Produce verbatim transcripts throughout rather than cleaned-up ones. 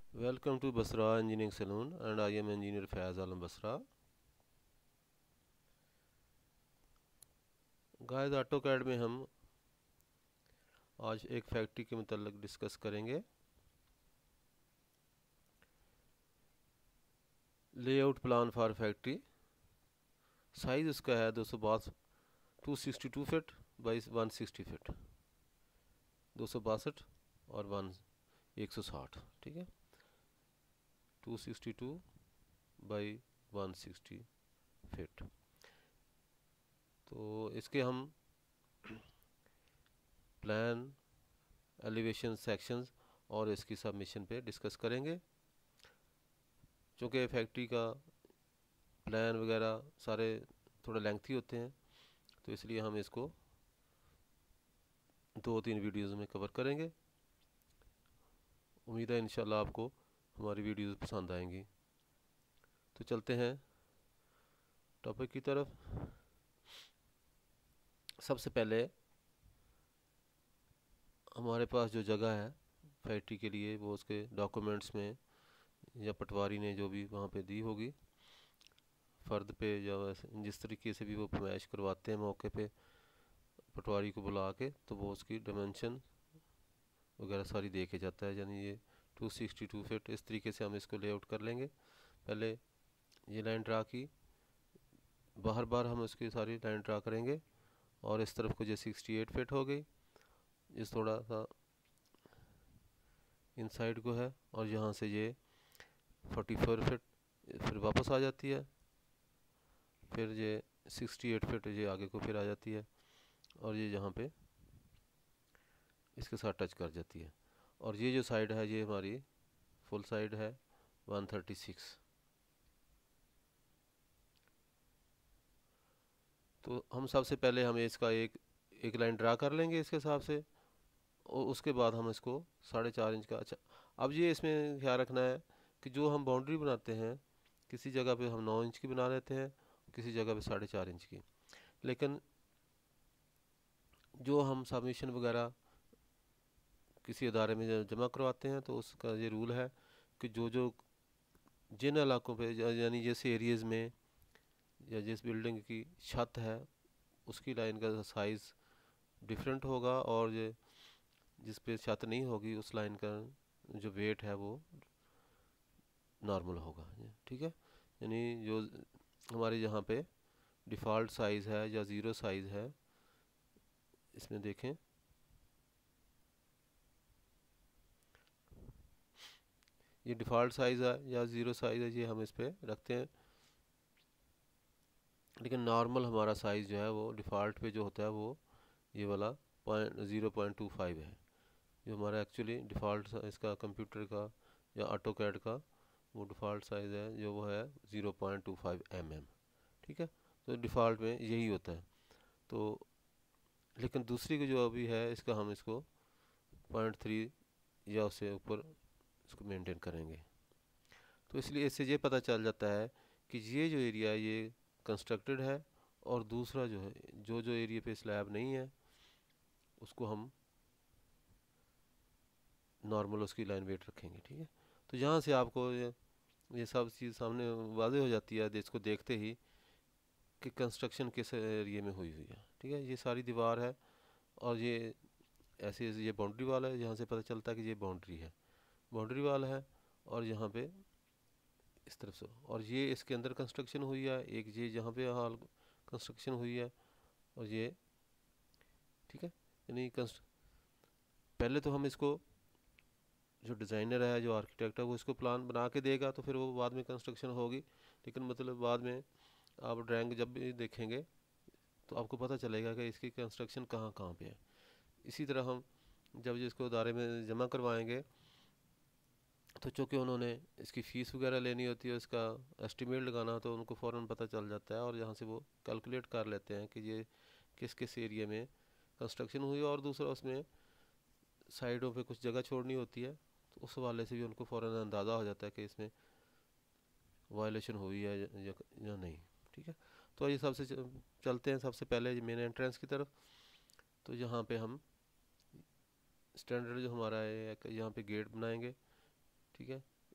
Welcome to Basra Engineering Saloon, and I am Engineer Faiz Alam Basra. Guys AutoCAD में हम आज एक factory के मतलब डिस्कस करेंगे। Layout plan for factory. Size उसका है दो सौ बासठ two sixty two feet by one sixty feet, दो सौ बासठ और वन एक सौ साठ, ठीक है। Two sixty two by one sixty feet. तो इसके हम प्लान, एलिवेशन, सेक्शंस और इसकी सबमिशन पे डिस्कस करेंगे। चूँकि फैक्ट्री का प्लान वगैरह सारे थोड़े लेंथी होते हैं, तो इसलिए हम इसको दो तीन वीडियोस में कवर करेंगे। उम्मीद है इंशाल्लाह आपको हमारी वीडियोस पसंद आएंगी। तो चलते हैं टॉपिक की तरफ। सबसे पहले हमारे पास जो जगह है फैक्ट्री के लिए, वो उसके डॉक्यूमेंट्स में या पटवारी ने जो भी वहाँ पे दी होगी फ़र्द पे, या जिस तरीके से भी वो फरमाइश करवाते हैं मौके पे पटवारी को बुला के, तो वो उसकी डायमेंशन वगैरह सारी दे के जाता है। यानी ये टू सिक्सटी टू फिट, इस तरीके से हम इसको लेआउट कर लेंगे। पहले ये लाइन ड्रा की, बाहर बार हम उसकी सारी लाइन ड्रा करेंगे, और इस तरफ को ये सिक्सटी एट फिट हो गई, इस थोड़ा सा इनसाइड को है, और यहाँ से ये फोर्टी फोर फिट फिर वापस आ जाती है, फिर ये सिक्सटी एट फिट ये आगे को फिर आ जाती है, और ये यहाँ पे इसके साथ टच कर जाती है। और ये जो साइड है ये हमारी फुल साइड है वन थर्टी सिक्स। तो हम सबसे पहले हमें इसका एक एक लाइन ड्रा कर लेंगे इसके हिसाब से, और उसके बाद हम इसको साढ़े चार इंच का। अच्छा, अब ये इसमें ख्याल रखना है कि जो हम बाउंड्री बनाते हैं, किसी जगह पे हम नौ इंच की बना लेते हैं, किसी जगह पे साढ़े चार इंच की। लेकिन जो हम सबमिशन वगैरह किसी अदारे में जमा करवाते हैं, तो उसका ये रूल है कि जो जो जिन इलाकों पे, यानी जिस एरियाज़ में या जिस बिल्डिंग की छत है, उसकी लाइन का साइज़ डिफरेंट होगा, और ये जिस पे छत नहीं होगी उस लाइन का जो वेट है वो नॉर्मल होगा, ठीक है। यानी जो हमारे यहाँ पे डिफ़ॉल्ट साइज़ है या ज़ीरो साइज़ है, इसमें देखें ये डिफ़ॉल्ट साइज़ है या ज़ीरो साइज़ है, ये हम इस पर रखते हैं। लेकिन नॉर्मल हमारा साइज़ जो है वो डिफ़ॉल्ट पे जो होता है वो ये वाला point zero point two five है, जो हमारा एक्चुअली डिफ़ॉल्ट इसका कंप्यूटर का या ऑटोकैड का वो डिफ़ॉल्ट साइज़ है, जो वो है zero point two five M M, ठीक है। तो डिफ़ॉल्ट में यही होता है। तो लेकिन दूसरी को जो अभी है, इसका हम इसको पॉइंट थ्री या उससे ऊपर इसको मेंटेन करेंगे। तो इसलिए इससे ये पता चल जाता है कि ये जो एरिया है ये कंस्ट्रक्टेड है, और दूसरा जो है जो जो एरिया पे स्लैब नहीं है उसको हम नॉर्मल उसकी लाइन वेट रखेंगे, ठीक है। तो यहाँ से आपको ये, ये सब चीज़ सामने वाज़े हो जाती है इसको देखते ही कि कंस्ट्रक्शन किस एरिया में हुई हुई है, ठीक है। ये सारी दीवार है, और ये ऐसे ये बाउंड्री वाल है, यहाँ से पता चलता है कि ये बाउंड्री है, बाउंड्री वाल है, और यहाँ पे इस तरफ से, और ये इसके अंदर कंस्ट्रक्शन हुई है, एक ये यहाँ पे हाल कंस्ट्रक्शन हुई है, और ये, ठीक है। यानी पहले तो हम इसको, जो डिज़ाइनर है जो आर्किटेक्ट है वो इसको प्लान बना के देगा, तो फिर वो बाद में कंस्ट्रक्शन होगी। लेकिन मतलब बाद में आप ड्राइंग जब भी देखेंगे तो आपको पता चलेगा कि इसकी कंस्ट्रक्शन कहाँ कहाँ पे है। इसी तरह हम जब इसको अदारे में जमा करवाएंगे, तो चूँकि उन्होंने इसकी फ़ीस वगैरह लेनी होती है, इसका एस्टिमेट लगाना हो, तो उनको फ़ौरन पता चल जाता है, और यहाँ से वो कैलकुलेट कर लेते हैं कि ये किस किस एरिया में कंस्ट्रक्शन हुई, और दूसरा उसमें साइडों पे कुछ जगह छोड़नी होती है, तो उस वाले से भी उनको फ़ौरन अंदाज़ा हो जाता है कि इसमें वायलेशन हुई है या, या, या नहीं, ठीक है। तो ये सबसे चलते हैं सबसे पहले मेन एंट्रेंस की तरफ। तो यहाँ पे हम स्टैंडर्ड जो हमारा है, यहाँ पे गेट बनाएंगे, ठीक है।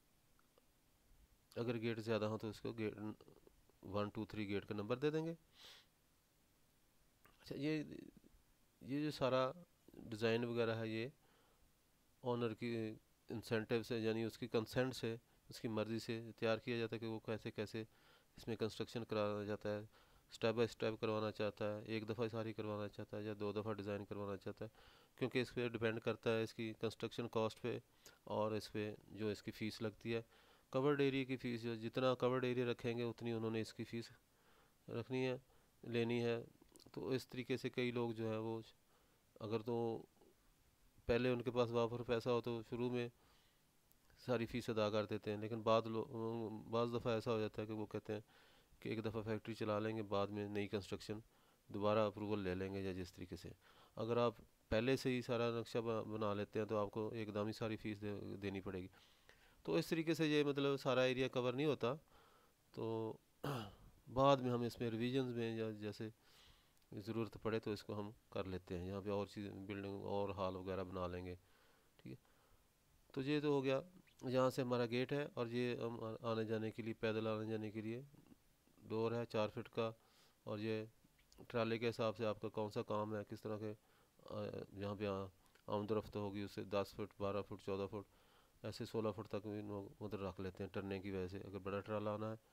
अगर गेट ज़्यादा हो तो उसको gate one two three gate का नंबर दे देंगे। अच्छा, ये ये जो सारा डिज़ाइन वगैरह है ये ऑनर की इंसेंटिव से, यानी उसकी कंसेंट से, उसकी मर्ज़ी से तैयार किया जाता है कि वो कैसे कैसे इसमें कंस्ट्रक्शन कराया जाता है। स्टेप बाय स्टेप करवाना चाहता है, एक दफ़ा सारी करवाना चाहता है या दो दफ़ा डिज़ाइन करवाना चाहता है, क्योंकि इस पर डिपेंड करता है इसकी कंस्ट्रक्शन कॉस्ट पे और इस पर जो इसकी फ़ीस लगती है। कवर्ड एरिया की फ़ीस, जो जितना कवर्ड एरिया रखेंगे उतनी उन्होंने इसकी फ़ीस रखनी है, लेनी है। तो इस तरीके से कई लोग जो है वो, अगर तो पहले उनके पास वापस पैसा हो तो शुरू में सारी फीस अदा कर देते हैं, लेकिन बाद लो बाज़ दफ़ा ऐसा हो जाता है कि वो कहते हैं कि एक दफ़ा फैक्ट्री चला लेंगे, बाद में नई कंस्ट्रक्शन दोबारा अप्रूवल ले लेंगे या जिस तरीके से। अगर आप पहले से ही सारा नक्शा बना लेते हैं तो आपको एकदम ही सारी फीस दे, देनी पड़ेगी। तो इस तरीके से ये मतलब सारा एरिया कवर नहीं होता, तो बाद में हम इसमें रिविजन्स में या जैसे ज़रूरत पड़े तो इसको हम कर लेते हैं, यहाँ पे और चीज़ बिल्डिंग और हॉल वगैरह बना लेंगे। ठीक है, तो ये तो हो गया यहाँ से हमारा गेट है, और ये हम आने जाने के लिए, पैदल आने जाने के लिए डोर है चार फीट का। और ये ट्राले के हिसाब से आपका कौन सा काम है, किस तरह के जहाँ पे आमदरफ्त होगी उससे दस फुट बारह फुट चौदह फुट ऐसे सोलह फुट तक भी लोग उधर रख लेते हैं टरने की वजह से। अगर बड़ा ट्राला आना है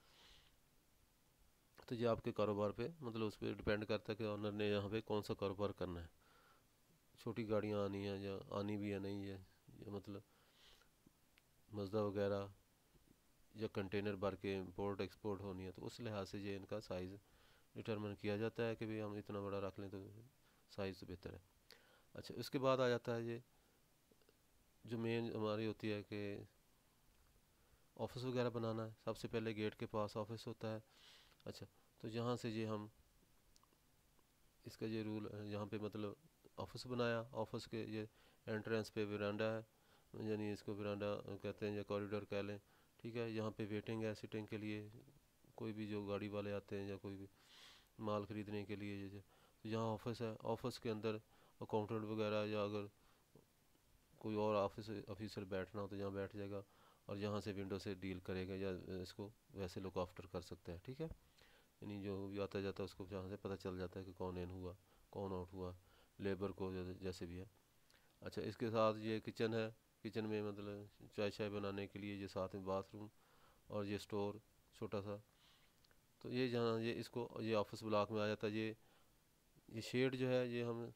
तो ये आपके कारोबार पे, मतलब उस पर डिपेंड करता है कि ऑनर ने यहाँ पे कौन सा कारोबार करना है। छोटी गाड़ियाँ आनी है या आनी भी है नहीं है, या मतलब मजदा वगैरह या कंटेनर भर के इम्पोर्ट एक्सपोर्ट होनी है, तो उस लिहाज से ये इनका साइज़ डिटरमिन किया जाता है कि भाई हम इतना बड़ा रख लें तो साइज़ तो बेहतर है। अच्छा, उसके बाद आ जाता है ये जो मेन हमारी होती है कि ऑफिस वगैरह बनाना है। सबसे पहले गेट के पास ऑफिस होता है। अच्छा, तो यहाँ से ये हम इसका ये रूल यहाँ पे मतलब ऑफिस बनाया, ऑफिस के ये एंट्रेंस पे वरांडा है, यानी इसको वरांडा कहते हैं या कॉरिडोर कह लें। ठीक है, यहाँ पे वेटिंग है सिटिंग के लिए, कोई भी जो गाड़ी वाले आते हैं या कोई भी माल ख़रीदने के लिए। ये तो यहाँ ऑफिस है, ऑफिस के अंदर अकाउंटेंट वगैरह या अगर कोई और ऑफिस ऑफिसर बैठना हो तो यहाँ बैठ जाएगा, और यहाँ से विंडो से डील करेगा या इसको वैसे लुक आफ्टर कर सकता है। ठीक है, यानी जो भी आता जाता है उसको जहाँ से पता चल जाता है कि कौन इन हुआ कौन आउट हुआ, लेबर को जैसे भी है। अच्छा, इसके साथ ये किचन है, किचन में मतलब चाय चाय बनाने के लिए ये साथ में बाथरूम और ये स्टोर छोटा सा। तो ये जहाँ ये इसको ये ऑफिस ब्लॉक में आ जाता है। ये ये शेड जो है ये हम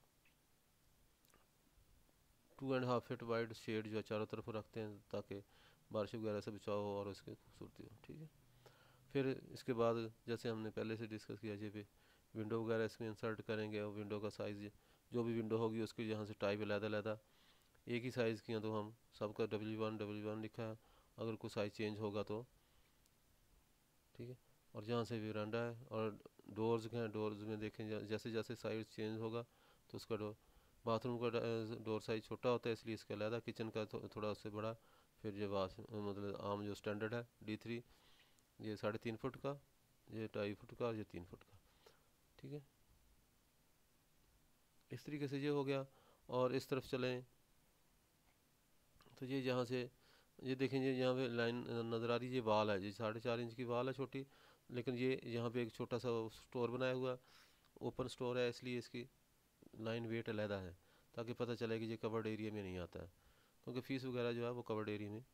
two and half feet wide shed जो है चारों तरफ रखते हैं ताकि बारिश वगैरह से बचाव हो और उसकी खूबसूरती हो। ठीक है, फिर इसके बाद जैसे हमने पहले से डिस्कस किया, जे पे विंडो वगैरह इसमें इंसर्ट करेंगे, और विंडो का साइज़ जो भी विंडो होगी उसकी यहाँ से टाइप अलग-अलग एक ही साइज़ की हैं तो हम सबका डब्ल्यू वन डब्ल्यू वन लिखा है, अगर कोई साइज़ चेंज होगा तो। ठीक है, और जहाँ से वरांडा है और डोर्स हैं, डोर्स में देखें जैसे जैसे साइज़ चेंज होगा तो उसका डोर, बाथरूम का डोर साइज़ छोटा होता है इसलिए इसका अलग, किचन का थो, थोड़ा उससे बड़ा। फिर ये वाश मतलब आम जो स्टैंडर्ड है डी थ्री, ये साढ़े तीन फुट का, ये ढाई फुट का और ये तीन फुट का। ठीक है, इस तरीके से ये हो गया। और इस तरफ चलें तो ये यहाँ से ये देखेंगे यहाँ पे लाइन नज़र आ रही है, ये वाल है, ये साढ़े चार इंच की वाल है छोटी, लेकिन ये यहाँ पे एक छोटा सा स्टोर बनाया हुआ, ओपन स्टोर है, इसलिए इसकी लाइन वेट अलहदा है ताकि पता चले कि ये कवर्ड एरिया में नहीं आता है, क्योंकि फ़ीस वगैरह जो है वो कवर्ड एरिया में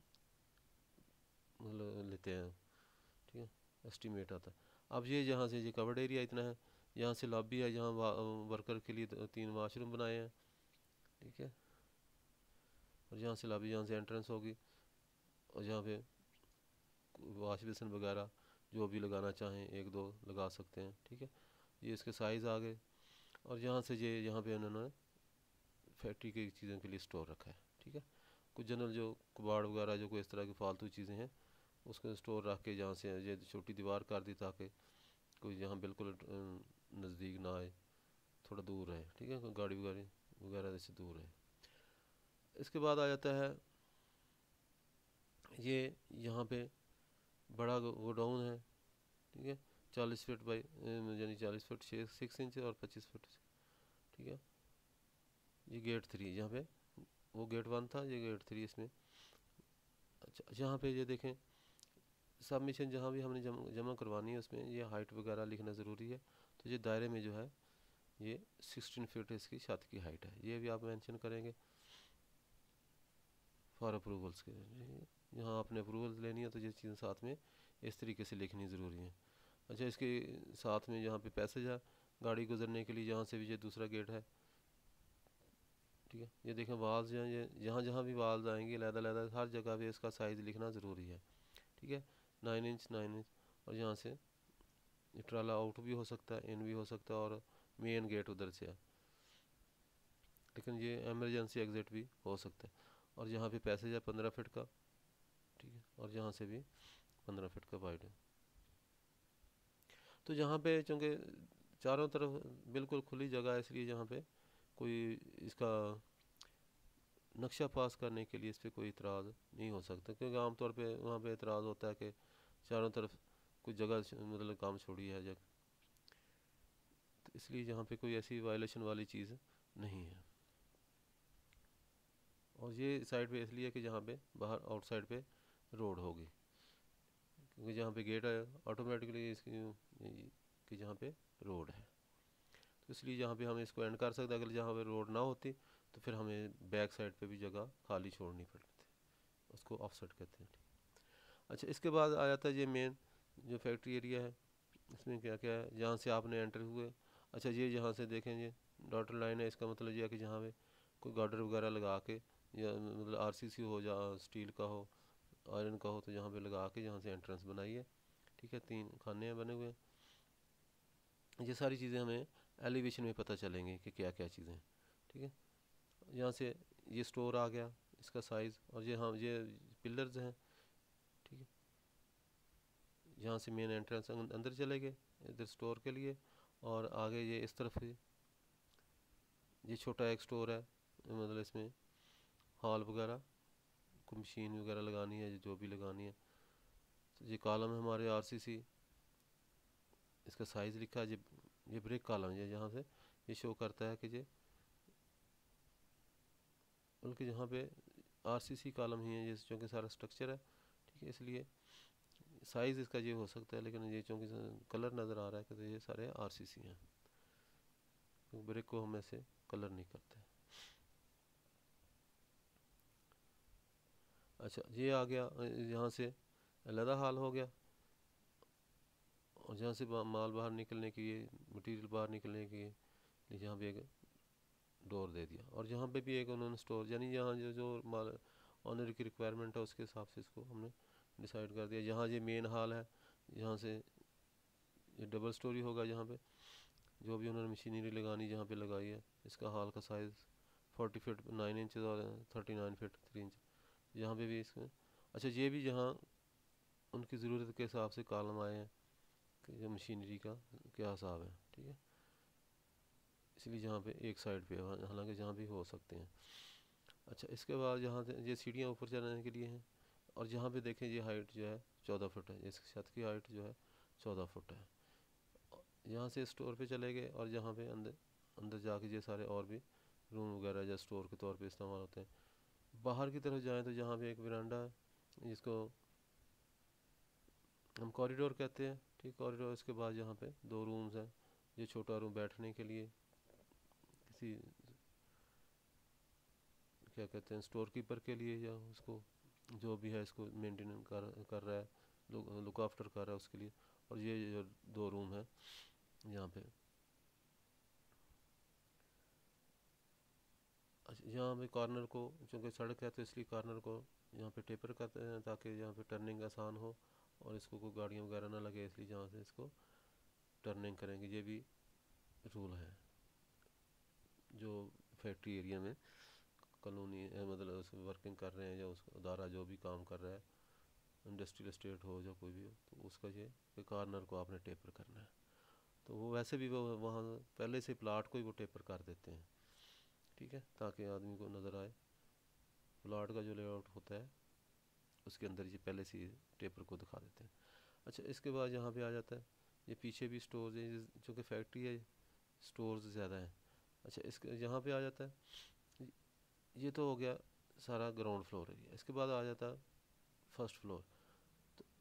मतलब लेते हैं। ठीक है, एस्टीमेट आता है। अब ये यहाँ से ये कवर्ड एरिया इतना है, यहाँ से लॉबी है, यहाँ वर्कर के लिए तीन वाशरूम बनाए हैं। ठीक है, और यहाँ से लॉबी, यहाँ से एंट्रेंस होगी, और यहाँ पे वाश बेसिन वगैरह जो भी लगाना चाहें एक दो लगा सकते हैं। ठीक है, ये इसके साइज़ आ गए। और यहाँ से ये यहाँ पे उन्होंने फैक्ट्री की चीज़ों के लिए स्टोर रखा है। ठीक है, कुछ जनरल जो कबाड़ वगैरह जो कोई इस तरह की फालतू चीज़ें हैं उसको स्टोर रख के जहाँ से ये छोटी दीवार कर दी ताकि कोई यहाँ बिल्कुल नज़दीक ना आए, थोड़ा दूर रहे। ठीक है, कोई गाड़ी वगैरह वगैरह से दूर रहे। इसके बाद आ जाता है ये यहाँ पे बड़ा गोडाउन है। ठीक है, चालीस फीट बाई यानी चालीस फीट सिक्स इंच और पच्चीस फीट। ठीक है, ये गेट थ्री, यहाँ पे वो गेट वन था, ये गेट थ्री इसमें। अच्छा, यहाँ पे ये देखें सबमिशन जहाँ भी हमने जम, जमा करवानी है उसमें ये हाइट वगैरह लिखना ज़रूरी है। तो ये दायरे में जो है ये सिक्सटीन फीट इसकी छत की हाइट है, ये भी आप मेंशन करेंगे फॉर अप्रूवल्स के। यहाँ आपने अप्रूवल लेनी है तो ये चीज़ें साथ में इस तरीके से लिखनी ज़रूरी है। अच्छा, इसके साथ में यहाँ पे पैसेज है गाड़ी गुजरने के लिए, यहाँ से भी ये दूसरा गेट है, ठीक है। ये देखें वाल्स हैं, ये जहाँ जहाँ भी वाल्स आएंगे लहदा लहदा हर जगह पे इसका साइज़ लिखना ज़रूरी है, ठीक है। नाइन इंच नाइन इंच और यहाँ से ये ट्राला आउट भी हो सकता है, इन भी हो सकता है, और मेन गेट उधर से है, लेकिन ये एमरजेंसी एग्ज़िट भी हो सकता है। और यहाँ पे पैसेज है पंद्रह फीट का, ठीक है, और यहाँ से भी पंद्रह फीट का वाइड है। तो यहाँ पे चूँकि चारों तरफ बिल्कुल खुली जगह है, इसलिए यहाँ पे कोई इसका नक्शा पास करने के लिए इस पर कोई इतराज़ नहीं हो सकता, क्योंकि आमतौर पे वहाँ पे इतराज़ होता है कि चारों तरफ कुछ जगह मतलब काम छोड़ी है जगह, तो इसलिए यहाँ पे कोई ऐसी वायलेशन वाली चीज़ नहीं है। और ये साइड पे इसलिए कि जहाँ पे बाहर आउटसाइड पे रोड होगी, क्योंकि जहाँ पे गेट है ऑटोमेटिकली इसकी कि जहाँ पे रोड है, तो इसलिए जहाँ पे हम इसको एंड कर सकते हैं। अगर जहाँ पे रोड ना होती तो फिर हमें बैक साइड पे भी जगह खाली छोड़नी पड़ती, उसको ऑफसेट कहते हैं, ठीक। अच्छा, इसके बाद आ जाता है ये मेन जो फैक्ट्री एरिया है, इसमें क्या क्या है जहाँ से आपने एंटर हुए। अच्छा, ये जहाँ से देखें ये डॉटर लाइन है, इसका मतलब ये है कि जहाँ पे कोई गार्डर वगैरह लगा के या मतलब आरसीसी हो या स्टील का हो आयरन का हो, तो यहाँ पे लगा के जहाँ से एंट्रेंस बनाई है, ठीक है। तीन खाने हैं बने हुए हैं। ये सारी चीज़ें हमें एलिवेशन में पता चलेंगी कि क्या क्या चीज़ें हैं, ठीक है। यहाँ से ये स्टोर आ गया, इसका साइज़, और ये हाँ ये पिलर्स हैं, ठीक है। यहाँ से मेन एंट्रेंस अंदर चले गए इधर स्टोर के लिए, और आगे ये इस तरफ ही ये छोटा एक स्टोर है, मतलब इसमें हॉल वगैरह को मशीन वगैरह लगानी है जो भी लगानी है। तो ये कॉलम है हमारे आरसीसी, इसका साइज़ लिखा है। ये ये ब्रेक कॉलम है, यहाँ से ये शो करता है कि ये बल्कि यहाँ पे आरसीसी कॉलम ही है ये, चूँकि सारा स्ट्रक्चर है, ठीक है, इसलिए साइज़ इसका ये हो सकता है, लेकिन ये चूँकि कलर नज़र आ रहा है कि तो ये सारे आरसीसी हैं, क्योंकि ब्रेक को हम ऐसे कलर नहीं करते। अच्छा, ये आ गया, यहाँ से अलहदा हाल हो गया, और जहाँ से माल बाहर निकलने के लिए मटेरियल बाहर निकलने के लिए यहाँ पे एक डोर दे दिया, और यहाँ पे भी एक उन्होंने स्टोर, यानी यहाँ जो जो माल ऑनर की रिक्वायरमेंट है उसके हिसाब से इसको हमने डिसाइड कर दिया। यहाँ ये मेन हाल है, यहाँ से ये डबल स्टोरी होगा, यहाँ पे जो भी उन्होंने मशीनरी लगानी जहाँ पे लगाई है। इसका हाल का size forty feet nine inch और thirty nine feet three inch यहाँ पे भी इसमें। अच्छा, ये भी जहाँ उनकी ज़रूरत के हिसाब से कॉलम आए हैं कि जो मशीनरी का क्या हिसाब है, ठीक है, इसलिए जहाँ पे एक साइड पे हालांकि जहाँ भी हो सकते हैं। अच्छा, इसके बाद यहाँ से ये सीढ़ियाँ ऊपर चढ़ने के लिए हैं, और जहाँ पे देखें ये हाइट जो है चौदह फुट है, इस छत की हाइट जो है चौदह फुट है। यहाँ से स्टोर पे चले गए, और जहाँ पे अंदर अंदर जाके ये सारे और भी रूम वगैरह या स्टोर के तौर पे इस्तेमाल होते हैं। बाहर की तरफ जाएं तो जहाँ पे एक वरांडा है जिसको हम कॉरिडोर कहते हैं, ठीक, कॉरिडोर। इसके बाद यहाँ पे दो रूम्स हैं, ये छोटा रूम बैठने के लिए किसी क्या कहते हैं स्टोर कीपर के लिए, या उसको जो भी है इसको मेंटेन कर कर रहा है, लुक लुक आफ्टर कर रहा है उसके लिए। और ये जो दो रूम है यहाँ पे। अच्छा, यहाँ पे कॉर्नर को चूँकि सड़क है तो इसलिए कॉर्नर को यहाँ पे टेपर करते हैं ताकि यहाँ पे टर्निंग आसान हो और इसको कोई गाड़ियाँ वगैरह ना लगे, इसलिए जहाँ से इसको टर्निंग करेंगे। ये भी रूल है जो फैक्ट्री एरिया में कॉलोनी मतलब उस वर्किंग कर रहे हैं या उस अदारा जो भी काम कर रहा है, इंडस्ट्रियल एस्टेट हो या कोई भी हो, तो उसका ये कॉर्नर को आपने टेपर करना है। तो वो वैसे भी वो वहाँ पहले से प्लाट को ही वो टेपर कर देते हैं, ठीक है, ताकि आदमी को नज़र आए। प्लाट का जो लेआउट होता है उसके अंदर ये पहले से टेपर को दिखा देते हैं। अच्छा, इसके बाद यहाँ पे आ जाता है ये पीछे भी स्टोर्स है, चूँकि फैक्ट्री है स्टोर्स ज़्यादा हैं। अच्छा, इसके यहाँ पे आ जाता है, ये तो हो गया सारा ग्राउंड फ्लोर एरिया। इसके बाद आ जाता है फर्स्ट फ्लोर। तो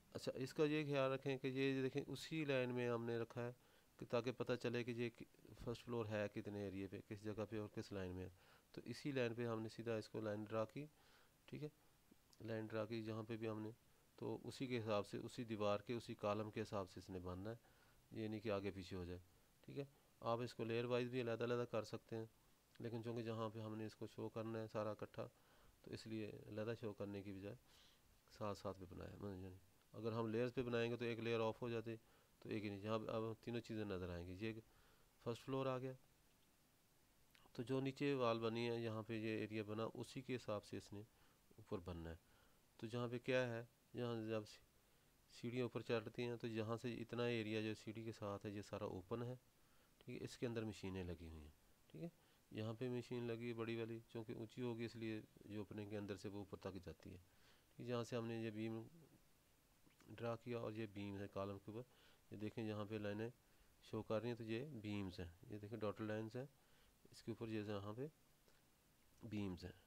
अच्छा, इसका ये ख्याल रखें कि ये देखें उसी लाइन में हमने रखा है कि ताकि पता चले कि ये फर्स्ट फ्लोर है कितने एरिए पे, किस जगह पे और किस लाइन में है। तो इसी लाइन पे हमने सीधा इसको लाइन ड्रा की, ठीक है, लाइन ड्रा की जहाँ पे भी हमने, तो उसी के हिसाब से, उसी दीवार के उसी कॉलम के हिसाब से इसने बनना है, ये नहीं कि आगे पीछे हो जाए, ठीक है। आप इसको लेयर वाइज भी अलग अलग कर सकते हैं, लेकिन चूँकि जहाँ पे हमने इसको शो करना है सारा इकट्ठा, तो इसलिए अलग शो करने की बजाय साथ साथ पे बनाया मैंने। अगर हम लेयर्स पे बनाएंगे तो एक लेयर ऑफ हो जाती, तो एक ही नहीं, जहाँ अब तीनों चीज़ें नज़र आएंगी। ये फर्स्ट फ्लोर आ गया, तो जो नीचे वाल बनी है यहाँ पे ये एरिया बना, उसी के हिसाब से इसने ऊपर बनना है। तो जहाँ पे क्या है, जहाँ जब सीढ़ियाँ ऊपर चढ़ती हैं तो यहाँ से इतना एरिया जो सीढ़ी के साथ है ये सारा ओपन है, ठीक है। इसके अंदर मशीनें लगी हुई हैं, ठीक है। यहाँ पे मशीन लगी है बड़ी वाली, क्योंकि ऊंची होगी इसलिए जो ओपनिंग के अंदर से वो ऊपर तक जाती है, ठीक। जहाँ से हमने ये बीम ड्रा किया और ये बीम है कॉलम के ऊपर, ये देखें यहाँ पे लाइनें शो कर रही हैं, तो ये बीम्स हैं, ये देखें डॉटेड लाइन्स हैं, इसके ऊपर ये यहाँ पे बीम्स हैं।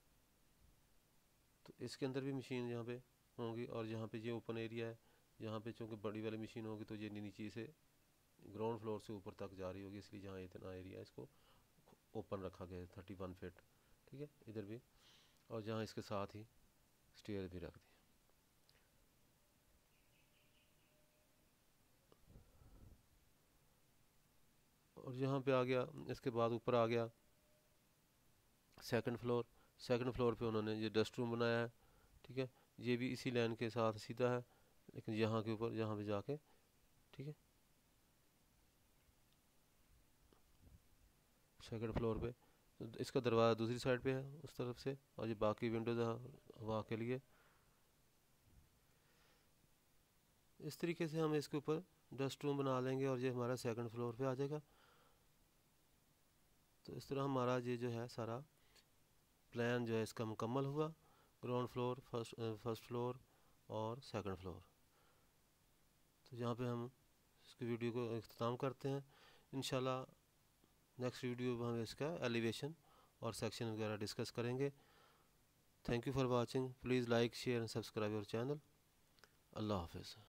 तो इसके अंदर भी मशीन यहाँ पे होंगी, और यहाँ पे ये ओपन एरिया है, यहाँ पे चूँकि बड़ी वाली मशीन होगी तो ये नीचे से ग्राउंड फ्लोर से ऊपर तक जा रही होगी, इसलिए जहाँ इतना एरिया है इसको ओपन रखा गया है थर्टी वन फीट, ठीक है, इधर भी। और जहाँ इसके साथ ही स्टेयर भी रख दी। और यहाँ पे आ गया, इसके बाद ऊपर आ गया सेकंड फ्लोर। सेकंड फ्लोर पे उन्होंने ये डस्ट रूम बनाया है, ठीक है। ये भी इसी लाइन के साथ सीधा है, लेकिन यहाँ के ऊपर यहाँ पे जाके, ठीक है, सेकंड फ्लोर पे। तो इसका दरवाज़ा दूसरी साइड पे है उस तरफ से, और ये बाकी विंडोज हवा के लिए। इस तरीके से हम इसके ऊपर डस्ट रूम बना लेंगे और ये हमारा सेकंड फ्लोर पे आ जाएगा। तो इस तरह हमारा ये जो है सारा प्लान जो है इसका मुकम्मल हुआ। Ground floor, first first floor और सेकंड फ्लोर। तो यहाँ पे हम इसकी वीडियो को अख्ताम करते हैं। इंशाल्लाह नेक्स्ट वीडियो में हम इसका एलिवेशन और सेक्शन वगैरह डिस्कस करेंगे। Thank you for watching. Please like, share and subscribe our channel. अल्लाह हाफिज़।